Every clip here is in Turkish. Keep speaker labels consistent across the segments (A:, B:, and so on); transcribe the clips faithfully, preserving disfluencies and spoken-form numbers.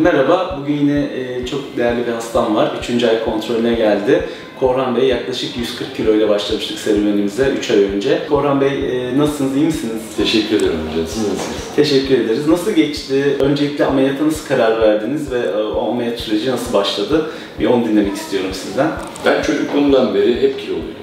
A: Merhaba, bugün yine e, çok değerli bir hastam var. Üçüncü ay kontrolüne geldi. Korhan Bey yaklaşık yüz kırk kilo ile başlamıştık serüvenimize üç ay önce. Korhan Bey e, nasılsınız, iyi misiniz?
B: Teşekkür ederim hocam, siz nasılsınız?
A: Teşekkür ederiz. Nasıl geçti? Öncelikle ameliyata nasıl karar verdiniz ve e, o ameliyat süreci nasıl başladı? Bir onu dinlemek istiyorum sizden.
B: Ben çocukluğumdan beri hep kiloluydum.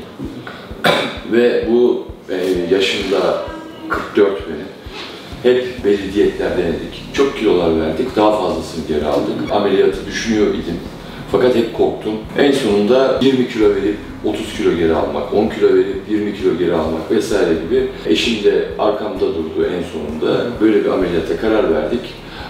B: Ve bu e, yaşımda kırk dört benim. Hep belli diyetler denedik. Çok kilolar verdik, daha fazlasını geri aldık. Ameliyatı düşünüyor idim. Fakat hep korktum. En sonunda yirmi kilo verip otuz kilo geri almak, on kilo verip yirmi kilo geri almak vesaire gibi. Eşim de arkamda durdu en sonunda. Böyle bir ameliyata karar verdik.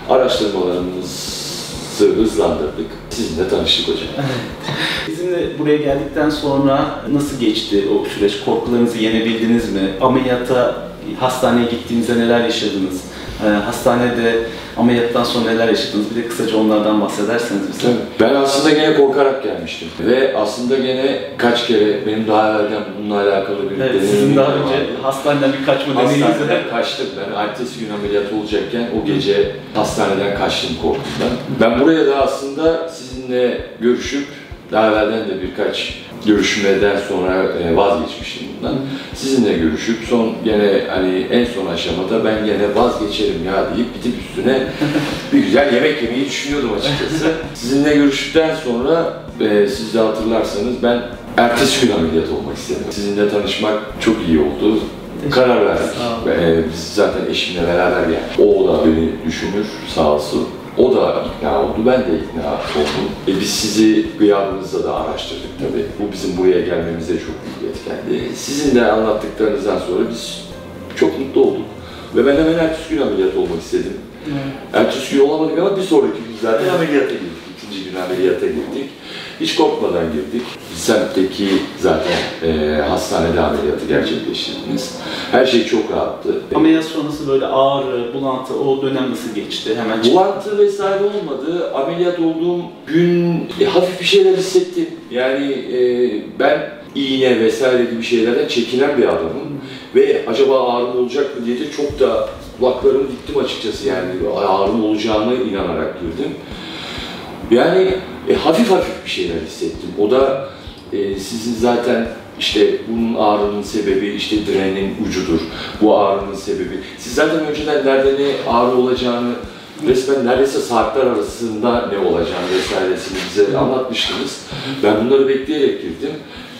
B: Araştırmalarımızı hızlandırdık. Sizinle tanıştık hocam.
A: Bizimle buraya geldikten sonra nasıl geçti o süreç? Korkularınızı yenebildiniz mi? Ameliyata, hastaneye gittiğinizde neler yaşadınız? Ee, hastanede ameliyattan sonra neler yaşadınız? Bir de kısaca onlardan bahsederseniz bize.
B: Ben aslında gene korkarak gelmiştim. Ve aslında gene kaç kere benim daha evvelden bununla alakalı bir
A: evet,
B: deneyimim
A: sizin daha
B: vardı.
A: önce hastaneden bir kaçma deneyiminiz var.
B: Hastaneden kaçtım ben. Ertesi gün ameliyat olacakken o gece hastaneden kaçtım korkumdan. Ben buraya da aslında sizinle görüşüp daha evvelden de birkaç görüşmeden sonra vazgeçmiştim bundan. Sizinle görüşüp son gene hani en son aşamada ben gene vazgeçerim ya deyip gidip üstüne bir güzel yemek yemeyi düşünüyordum açıkçası. Sizinle görüştükten sonra e, siz de hatırlarsanız ben ertesi gün ameliyat olmak istedim. Sizinle tanışmak çok iyi oldu. Karar verdik. Ee, biz zaten eşimle beraber yani. O da beni düşünür sağ olsun. O da ikna oldu, ben de ikna oldum. E biz sizi gıyabınızda da araştırdık tabii. Bu bizim buraya gelmemize çok büyük etkendi. Sizin de anlattıklarınızdan sonra biz çok mutlu olduk. Ve ben hemen ertesi gün ameliyat olmak istedim. Hmm. Ertesi gün olamadık ama bir sonraki gün zaten ameliyata girdik. İkinci gün ameliyata girdik. Hiç korkmadan girdik. Semtteki zaten e, hastanede ameliyatı gerçekleştirdiniz. Her şey çok rahattı.
A: Ameliyat sonrası böyle ağrı, bulantı, o dönem nasıl geçti? Hemen
B: bulantı vesaire olmadı. Ameliyat olduğum gün e, hafif bir şeyler hissettim. Yani e, ben iğne vesaire gibi şeylerden çekinen bir adamım. Hmm. Ve acaba ağrım olacak mı diye de çok da kulaklarımı diktim açıkçası yani. Ağrım olacağına inanarak girdim. Yani e, hafif hafif bir şeyler hissettim. O da e, sizin zaten işte bunun ağrının sebebi işte drenin ucudur. Bu ağrının sebebi. Siz zaten önceden nerede ne ağrı olacağını, resmen neredeyse saatler arasında ne olacağını vesairesini bize anlatmıştınız. Ben bunları bekleyerek girdim.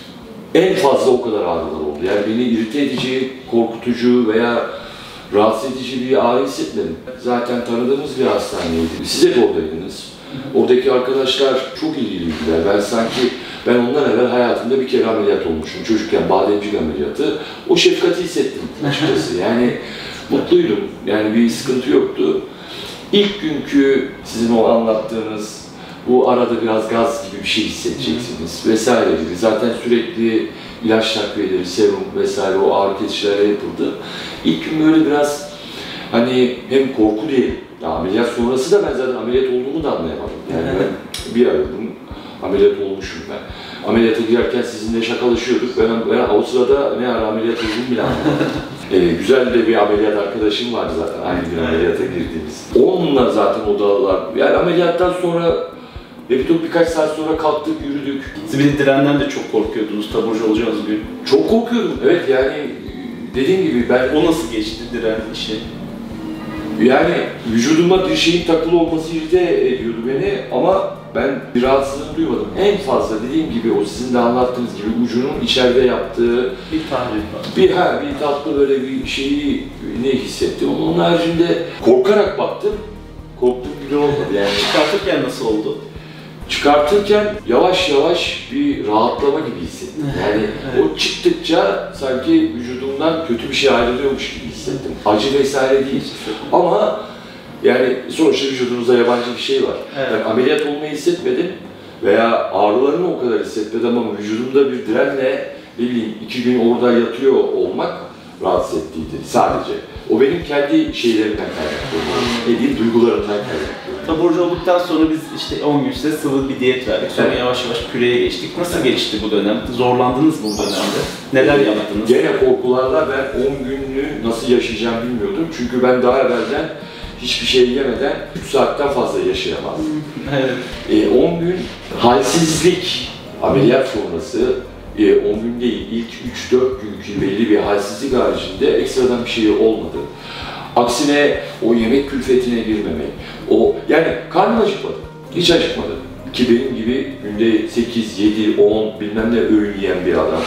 B: En fazla o kadar ağrılar oldu. Yani beni irite edici, korkutucu veya rahatsız edici bir ağrı hissetmedim. Zaten tanıdığımız bir hastaneydi. Siz de oradaydınız. Oradaki arkadaşlar çok ilgiliydiler. Ben sanki, ben ondan evvel hayatımda bir kere ameliyat olmuşum. Çocukken bademcik ameliyatı. O şefkati hissettim açıkçası. Yani mutluydum. Yani bir sıkıntı yoktu. İlk günkü sizin o anlattığınız, bu arada biraz gaz gibi bir şey hissedeceksiniz vesaire gibi. Zaten sürekli ilaç takviyeleri, serum vesaire o ağrı kesiciler yapıldı. İlk gün böyle biraz hani hem korku değil. Ya ameliyat sonrası da ben zaten ameliyat olduğumu da anlayamadım. Yani ben bir aradım, ameliyat olmuşum ben. Ameliyata girerken sizinle şakalaşıyorduk. Ben, ben o sırada ne ara ameliyat olduğumu bile anlamadım. ee, güzel de bir ameliyat arkadaşım vardı zaten aynı gün ameliyata girdiğimiz. Onunla zaten odalar, yani ameliyattan sonra ve bir birkaç saat sonra kalktık, yürüdük.
A: Siz bir de direnden de çok korkuyordunuz, taburcu olacağınız gün.
B: Çok korkuyordum, evet yani dediğim gibi ben...
A: O nasıl geçti diren işi?
B: Yani vücuduma bir şeyin takılı olması irite ediyordu beni ama ben bir rahatsızlığını duymadım. En fazla dediğim gibi o sizin de anlattığınız gibi ucunun içeride yaptığı
A: bir tahrip var.
B: Bir, ha, bir tatlı böyle bir şeyi ne hissettim. Onun haricinde korkarak baktım. Korktuğum bile olmadı yani.
A: Çıkartırken nasıl oldu?
B: Çıkartırken yavaş yavaş bir rahatlama gibi hissettim. Yani evet. O çıktıkça sanki vücudumdan kötü bir şey ayrılıyormuş gibi hissettim. Acı vesaire değil. Ama yani sonuçta vücudunuzda yabancı bir şey var. Evet. Ben ameliyat olmayı hissetmedim veya ağrılarını o kadar hissetmedim ama vücudumda bir direnle ne bileyim iki gün orada yatıyor olmak rahatsız ettiydi sadece. O benim kendi şeylerimden kaynaklı, dediğim duygularımdan kaynaklı.
A: Taburcu olduktan sonra biz işte on gün size sıvı bir diyet verdik. Sonra evet. Yavaş yavaş küreye geçtik. Nasıl gelişti bu dönem? Zorlandınız mı bu dönemde? Neler yaptınız?
B: Gene korkularla ben on günlüğü nasıl yaşayacağım bilmiyordum. Çünkü ben daha evvelden hiçbir şey yemeden üç saatten fazla yaşayamazdım.
A: Evet.
B: E, on gün halsizlik, ameliyat sonrası e, on gün değil, ilk üç dört günkü belli bir halsizlik haricinde ekstradan bir şey olmadı. Aksine o yemek külfetine girmemek, o yani karnım acıkmadı, hiç acıkmadı. Ki benim gibi günde sekiz, yedi, on bilmem ne öğün yiyen bir adam.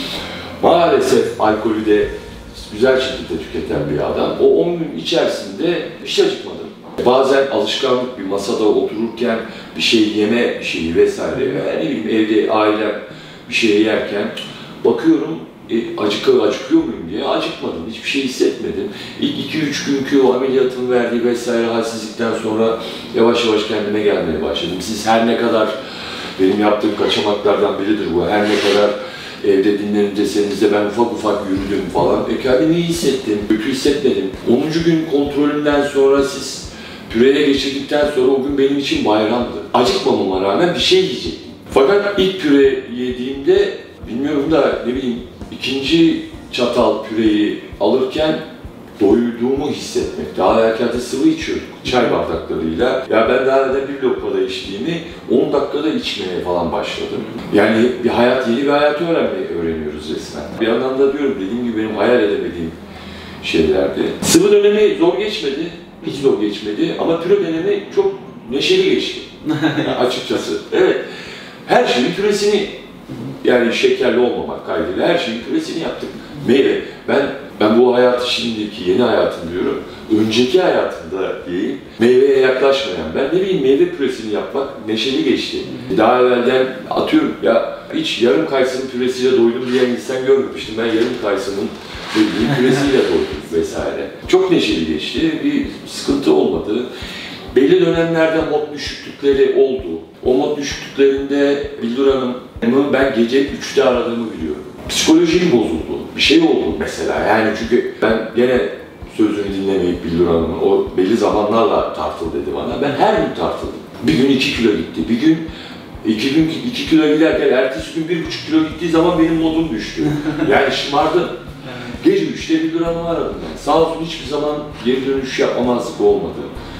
B: Maalesef alkolü de güzel şekilde tüketen bir adam. O on gün içerisinde hiç acıkmadım. Bazen alışkanlık bir masada otururken bir şey yeme bir şeyi vesaire, yani ne bileyim evde ailem bir şey yerken bakıyorum e, acıkıyor, acıkıyor muyum diye acıkmadım, hiçbir şey hissetmedim. İlk iki üç günkü o ameliyatın verdiği vesaire halsizlikten sonra yavaş yavaş kendime gelmeye başladım. Siz her ne kadar, benim yaptığım kaçamaklardan biridir bu, her ne kadar evde dinlenin deseniz de ben ufak ufak yürüdüm falan, e kendimi iyi hissettim, kötü hissetmedim. onuncu gün kontrolünden sonra siz püreye geçirdikten sonra o gün benim için bayramdı. Acıkmamama rağmen bir şey yiyecektim. Fakat ilk püre yediğimde, bilmiyorum da ne bileyim, ikinci çatal püreyi alırken doyduğumu hissetmek. Daha erken sıvı içiyorduk çay bardaklarıyla. Ya ben daha da bir lokmada içtiğimi on dakikada içmeye falan başladım. Yani bir hayat, yeni bir hayatı öğrenmeyi öğreniyoruz resmen. Bir yandan da diyorum, dediğim gibi benim hayal edemediğim şeylerdi. Sıvı dönemi zor geçmedi, hiç zor geçmedi ama püre dönemi çok neşeli geçti. Yani açıkçası. Evet. Her şeyin püresini, yani şekerli olmamak kaydıyla her şeyin püresini yaptık. Meyve. Ben ben bu hayatı, şimdiki yeni hayatım diyorum, önceki hayatımda diyeyim, meyveye yaklaşmayan, ben ne bileyim meyve püresini yapmak neşeli geçti. Daha evvelden atıyorum ya, hiç yarım kayısının püresiyle doydum diyen insan görmemiştim. Ben yarım kayısının püresiyle doydum vesaire. Çok neşeli geçti, bir sıkıntı olmadı. Belli dönemlerde mod düşüklükleri oldu. O mod düşüklüklerinde Bildur Hanım'ı ben gece üçte aradığımı biliyorum. Psikolojim bozuldu. Bir şey oldu mesela. Yani çünkü ben gene sözünü dinlemeyip Bildur Hanım'ın o belli zamanlarla tartıl dedi bana. Ben her gün tartıldım. Bir gün iki kilo gitti. Bir gün iki gün iki kilo giderken ertesi gün bir buçuk kilo gittiği zaman benim modum düştü. Yani şımardım. Gece üçte Bildur Hanım'ı aradım ben. Sağ olsun hiçbir zaman geri dönüş yapmamazlık olmadı.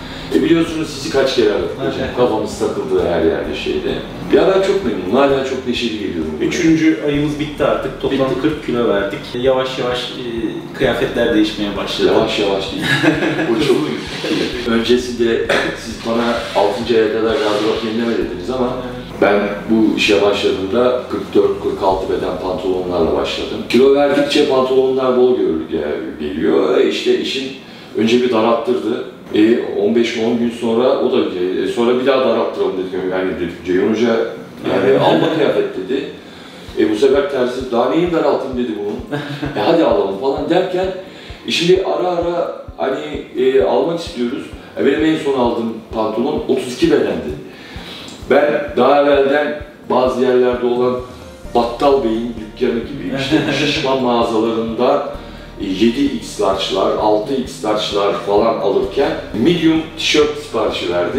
B: E biliyorsunuz sizi kaç kere aradım hocam. Kafamız takıldı her yerde şeyde. Ya ben çok memnunum. Hala çok neşeli geliyorum.
A: Üçüncü ayımız bitti artık. Toplam bitti. kırk kilo verdik. Yavaş yavaş e, kıyafetler değişmeye başladı.
B: Yavaş yavaş değil. Bu çok öncesinde siz bana altıncı aya kadar gardırop yenileme dediniz ama ben bu işe başladığımda kırk dört kırk altı beden pantolonlarla başladım. Kilo verdikçe pantolonlar bol geliyor. E işte işin önce bir daralttırdı. E, on beş on gün sonra o da e, sonra bir daha daralttıralım dedik. Yani dedik Ceyhun Hoca yani alma kıyafet dedi. E bu sefer tersi daha neyin daraltayım dedi bunun. E hadi alalım falan derken e, şimdi ara ara hani e, almak istiyoruz. E, benim en son aldığım pantolon otuz iki bedendi. Ben daha evvelden bazı yerlerde olan Battal Bey'in dükkanı gibi işte şişman mağazalarında yedi iks large'lar, altı iks large'lar falan alırken medium tişört siparişi verdi.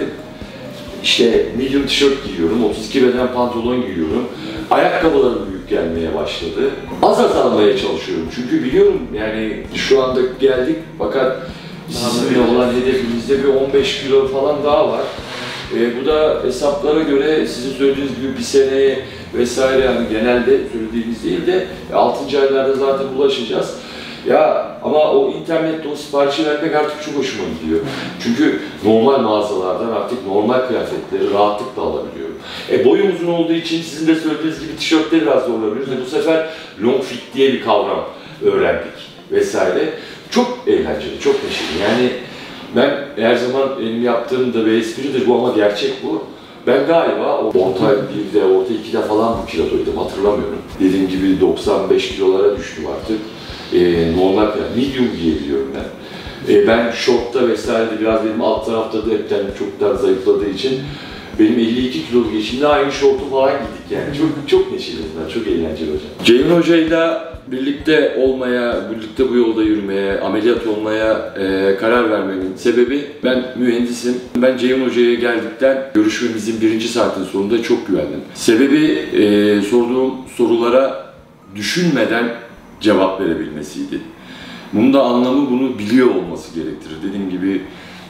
B: İşte medium tişört giyiyorum, otuz iki beden pantolon giyiyorum. Ayakkabılarım büyük gelmeye başladı. Az az almaya çalışıyorum çünkü biliyorum yani şu anda geldik fakat sizinle olan hedefimizde bir on beş kilo falan daha var. E, bu da hesaplara göre sizin söylediğiniz gibi bir seneye vesaire yani genelde söylediğiniz değil de altıncı aylarda zaten ulaşacağız. Ya ama o internette o siparişi vermek artık çok hoşuma gidiyor. Çünkü normal mağazalardan artık normal kıyafetleri rahatlıkla alabiliyorum. E boyum uzun olduğu için sizin de söylediğiniz gibi tişörtleri biraz zorlanıyoruz. E, bu sefer long fit diye bir kavram öğrendik vesaire. Çok eğlenceli, çok neşeli. Yani ben her zaman benim yaptığım da bir espridir bu ama gerçek bu. Ben galiba orta birde, orta ikide falan bu kilodoydum, hatırlamıyorum. Dediğim gibi doksan beş kilolara düştüm artık. Ee, normal, medium giyebiliyorum ben. Ee, ben şortta vesaire biraz benim alt tarafta da hepten çoktan zayıfladığı için benim elli iki kilo geçimde aynı şortu falan giydik yani. Çok çok neşeliyiz, çok eğlenceli hocam. Ceyhun Hoca'yla birlikte olmaya, birlikte bu yolda yürümeye, ameliyat olmaya e, karar vermemin sebebi ben mühendisim. Ben Ceyhun Hoca'ya geldikten görüşmemizin birinci saatin sonunda çok güvendim. Sebebi e, sorduğum sorulara düşünmeden cevap verebilmesiydi. Bunun da anlamı bunu biliyor olması gerektirir. Dediğim gibi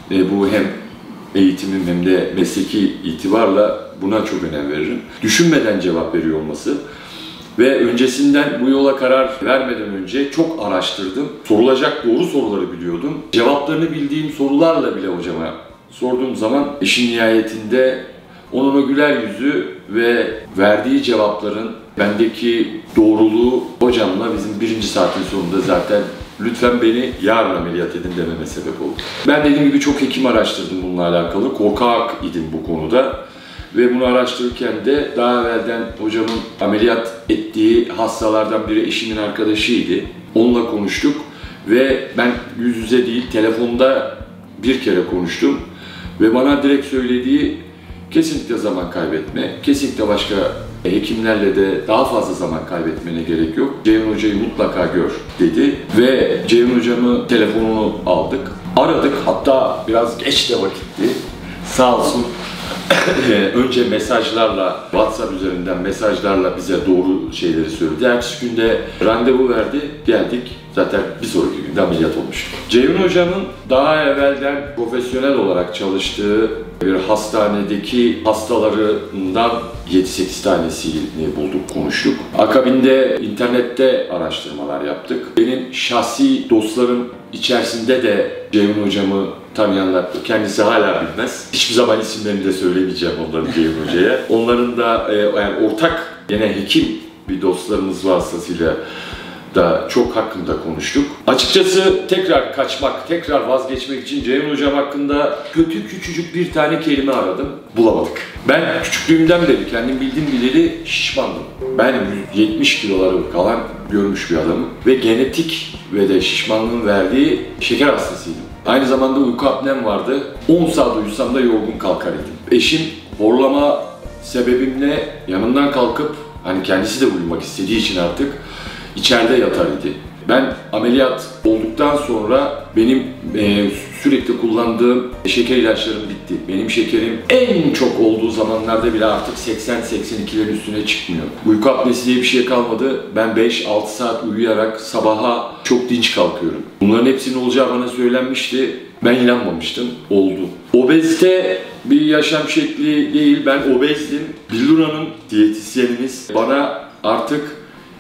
B: E, bu hem eğitimim hem de mesleki itibarla buna çok önem veririm. Düşünmeden cevap veriyor olması ve öncesinden bu yola karar vermeden önce çok araştırdım. Sorulacak doğru soruları biliyordum. Cevaplarını bildiğim sorularla bile hocama sorduğum zaman işin nihayetinde onun o güler yüzü ve verdiği cevapların bendeki doğruluğu hocamla bizim birinci saatin sonunda zaten lütfen beni yarın ameliyat edin dememe sebep oldu. Ben dediğim gibi çok hekim araştırdım bununla alakalı. Korkak idim bu konuda. Ve bunu araştırırken de daha evvelden hocamın ameliyat ettiği hastalardan biri eşimin arkadaşıydı. Onunla konuştuk ve ben yüz yüze değil telefonda bir kere konuştum. Ve bana direkt söylediği kesinlikle zaman kaybetme, kesinlikle başka hekimlerle de daha fazla zaman kaybetmene gerek yok. Ceyhun Hoca'yı mutlaka gör dedi ve Ceyhun Hocamı telefonunu aldık. Aradık, hatta biraz geç de vakitti. Sağ olsun. Önce mesajlarla, WhatsApp üzerinden mesajlarla bize doğru şeyleri söyledi. Ertesi günde randevu verdi, geldik. Zaten bir sonraki günde ameliyat olmuştuk. Ceyhun Hocam'ın daha evvelden profesyonel olarak çalıştığı bir hastanedeki hastalarından yedi sekiz tanesini bulduk, konuştuk. Akabinde internette araştırmalar yaptık. Benim şahsi dostlarım içerisinde de Ceyhun Hocam'ı tanıyanlar, kendisi hala bilmez. Hiçbir zaman isimlerini de söylemeyeceğim onların Ceyhun Hoca'ya. Onların da e, yani ortak, yine hekim bir dostlarımız vasıtasıyla da çok hakkında konuştuk. Açıkçası tekrar kaçmak, tekrar vazgeçmek için Ceyhun Hocam hakkında kötü küçücük bir tane kelime aradım. Bulamadık. Ben küçüklüğümden beri kendim bildiğim bileli şişmandım. Ben yetmiş kiloları kalan görmüş bir adamım. Ve genetik ve de şişmanlığın verdiği şeker hastasıydım. Aynı zamanda uyku apnem vardı. on saat uyusam da yorgun kalkar idim. Eşim horlama sebebimle yanından kalkıp, hani kendisi de uyumak istediği için artık içeride yatar idi. Ben ameliyat olduktan sonra benim e, sürekli kullandığım şeker ilaçlarım bitti. Benim şekerim en çok olduğu zamanlarda bile artık seksen seksen ikilerin üstüne çıkmıyor. Uyku apnesi diye bir şey kalmadı. Ben beş altı saat uyuyarak sabaha çok dinç kalkıyorum. Bunların hepsinin olacağı bana söylenmişti. Ben inanmamıştım. Oldu. Obezite bir yaşam şekli değil. Ben obezdim. Billur Hanım, diyetisyenimiz, bana artık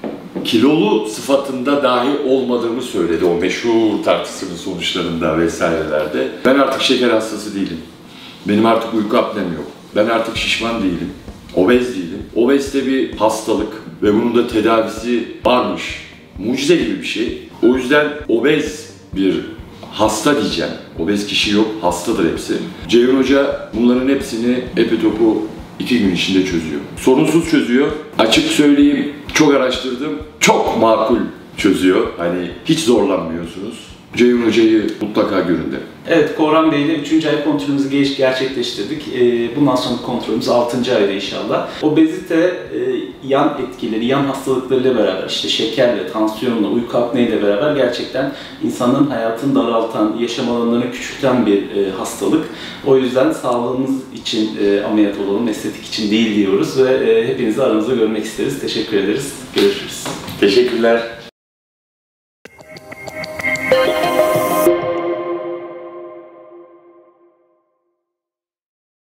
B: kilolu sıfatında dahi olmadığımı söyledi o meşhur tartışmanın sonuçlarında vesairelerde. Ben artık şeker hastası değilim. Benim artık uyku apnem yok. Ben artık şişman değilim. Obez değilim. Obezite bir hastalık ve bunun da tedavisi varmış. Mucize gibi bir şey. O yüzden obez bir hasta diyeceğim. Obez kişi yok, hastadır hepsi. Ceyhun Hoca bunların hepsini epitopu iki gün içinde çözüyor. Sorunsuz çözüyor. Açık söyleyeyim, çok araştırdım. Çok makul çözüyor. Hani hiç zorlanmıyorsunuz. Ceyhun Hoca'yı mutlaka görün derim.
A: Evet, Korhan Bey ile üçüncü ay kontrolümüzü geç, gerçekleştirdik. Bundan sonra kontrolümüz altıncı ayda inşallah. Obezite yan etkileri, yan hastalıklarıyla beraber, işte şekerle, tansiyonla, uyku apneyle beraber gerçekten insanın hayatını daraltan, yaşam alanlarını küçülten bir hastalık. O yüzden sağlığımız için ameliyat olalım, estetik için değil diyoruz ve hepinizi aramızda görmek isteriz. Teşekkür ederiz. Görüşürüz.
B: Teşekkürler.